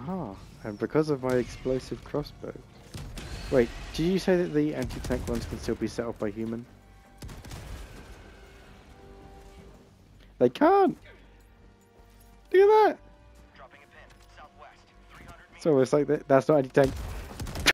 Ah, and because of my explosive crossbow. Wait, did you say that the anti-tank ones can still be set off by human? They can't! Look at that! Dropping a pin, southwest, 300 meters. It's almost like that. That's not anti-tank.